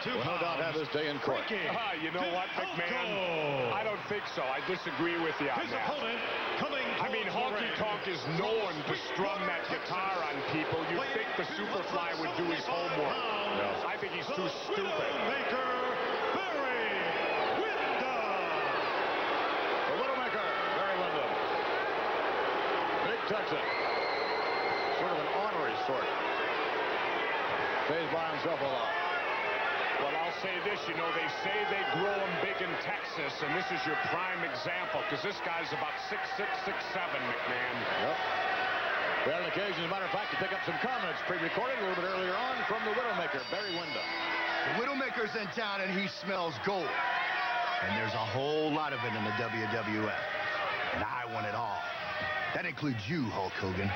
will no doubt have his day in court. You know what, McMahon? I don't think so. I disagree with you on that. I mean, Honky Tonk is known to strum that guitar on people. You'd think the Superfly would do his homework. No. I think he's too stupid. Widowmaker, Barry Windham. The Widowmaker, Barry Windham. Big Texan. Sort of an ornery sort. Stays by himself a lot. Well, I'll say this, you know, they say they grow them big in Texas, and this is your prime example, because this guy's about 6'6", 6'7", McMahon. Yep. We had an occasion, as a matter of fact, to pick up some comments pre-recorded a little bit earlier on from the Widowmaker, Barry Windham. The Widowmaker's in town, and he smells gold. And there's a whole lot of it in the WWF. And I want it all. That includes you, Hulk Hogan.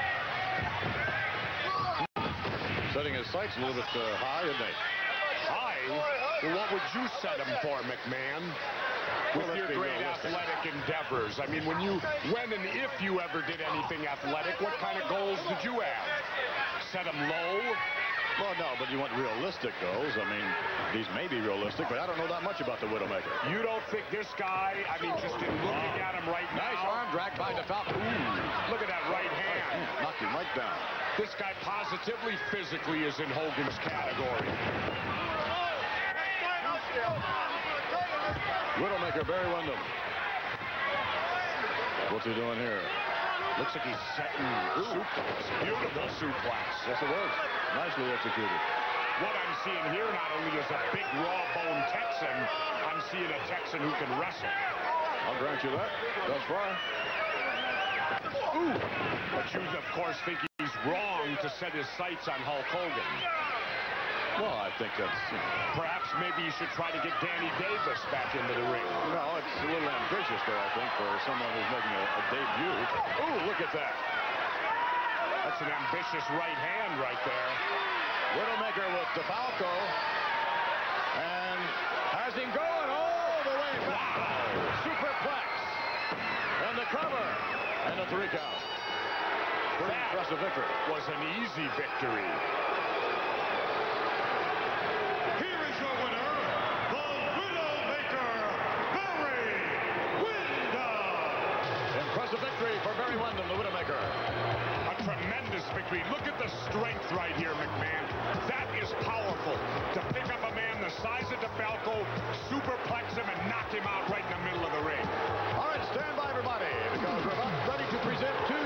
Setting his sights a little bit high, isn't he? High? Well, what would you set him for, McMahon? With your great athletic endeavors. I mean, when and if you ever did anything athletic, what kind of goals did you have? Set him low? Well, no, but you want realistic goals. I mean, these may be realistic, but I don't know that much about the Widowmaker. You don't think this guy, I mean, just in looking at him right now. Nice arm drag by Defalco. Look at that right hand. Knocked him right down. This guy positively, physically is in Hogan's category. Widowmaker, Barry Windham. What's he doing here? Looks like he's setting suplex. Beautiful suplex. Yes, it was. Nicely executed. What I'm seeing here not only is a big raw bone Texan, I'm seeing a Texan who can wrestle. I'll grant you that. Thus far. Ooh. But you, of course, think he's wrong to set his sights on Hulk Hogan. Well, I think that's... Perhaps maybe you should try to get Danny Davis back into the ring. No, it's a little ambitious there, I think, for someone who's making a debut. Ooh, look at that. That's an ambitious right hand right there. Widowmaker with Defalco. And has him going all the way back. Wow. Superplex. And the cover. And a 3 count. Pretty impressive victory. Was an easy victory. Here is your winner, the Widowmaker, Barry Windham. Impressive victory for Barry Windham, the Widowmaker. A tremendous victory. Look at the strength right here, McMahon. That is powerful. To pick up a man the size of Defalco, superplex him, and knock him out right in the middle of the ring. All right, stand by, everybody, because we're about ready to present two